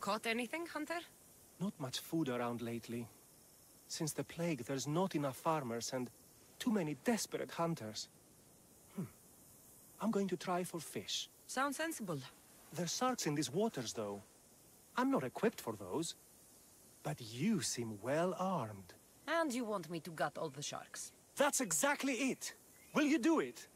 Caught anything, Hunter? Not much food around lately. Since the plague, there's not enough farmers and too many desperate hunters. I'm going to try for fish. Sounds sensible. There's sharks in these waters, though. I'm not equipped for those. But you seem well armed. And you want me to gut all the sharks? That's exactly it! Will you do it?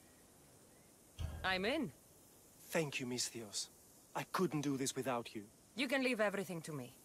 I'm in. Thank you, Misthios. I couldn't do this without you. You can leave everything to me.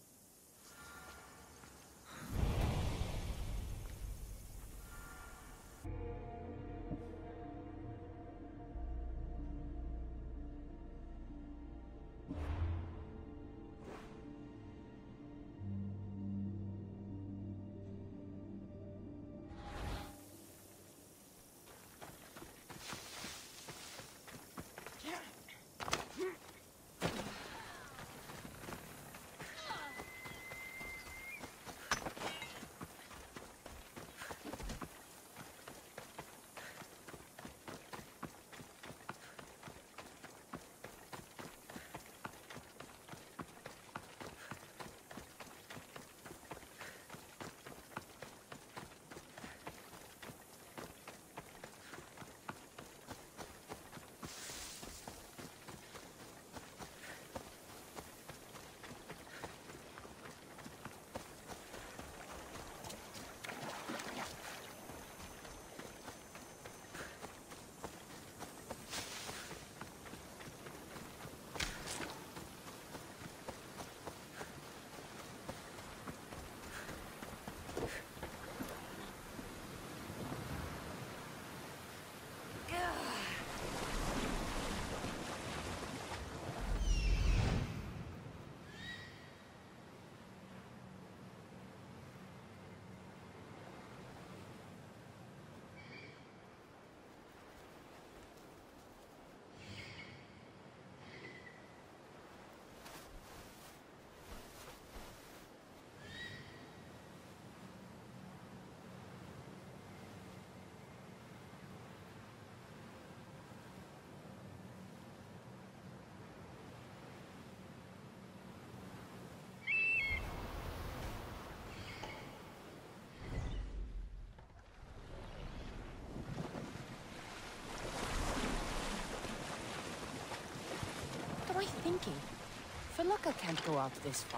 What am I thinking? Philocca can't go out this far.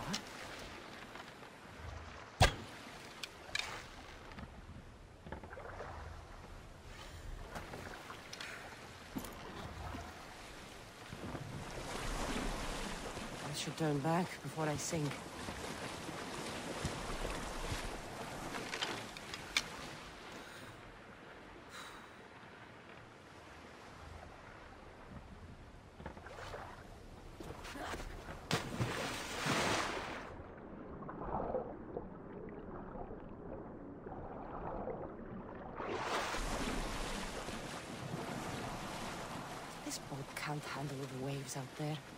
I should turn back before I sink. This boat can't handle the waves out there.